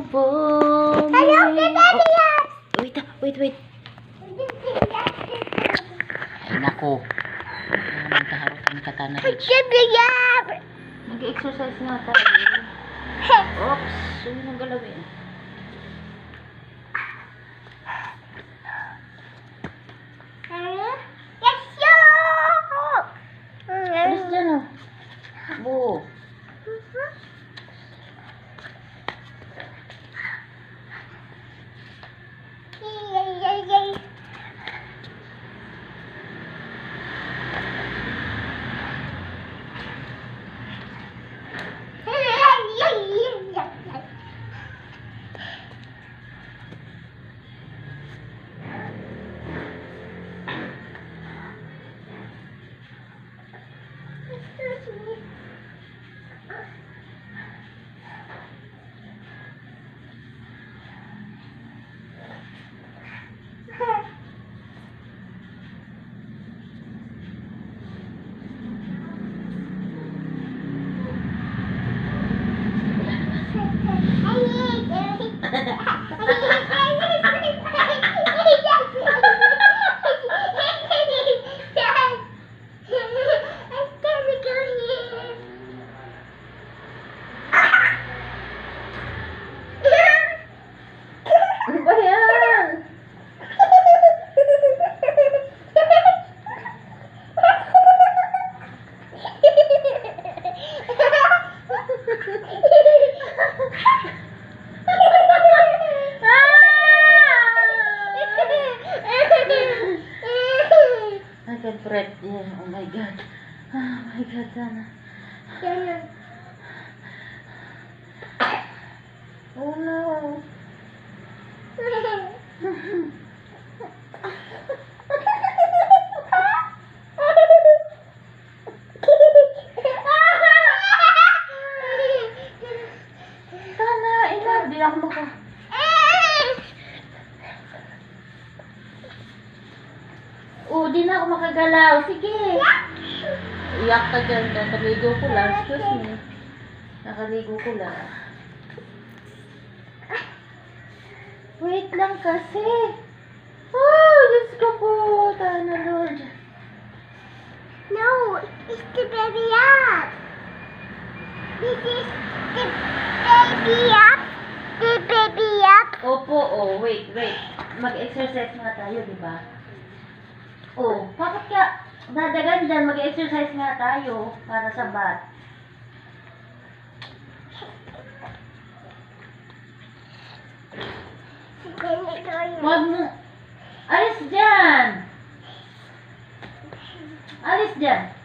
for me. Wait. Ay, nako. Magkaharap ka na, Rich. Nag-exercise nga tayo. Oops. Sino nang galawin? Alis dyan, oh. Buo. Ano ba yan? I can breathe. Yeah. Oh my God. Oh my God, Sana. Oh no. Sana, ina. Di ako maka... Oh, di na ako makagalaw. Sige. Iyak ka dyan. Nakaligo ko lang. Excuse me. Nakaligo ko lang. Wait lang kasi. Oh, Diyos ko po. Tana, Lord. No, it's the baby up. This is the baby up. The baby up. Opo, oh. Wait. Mag-exercise nga tayo, di ba? Oh, bakit ka dadagan dyan? Mag-exercise nga tayo para sa bat. Wag mo. Alis dyan! Alis dyan!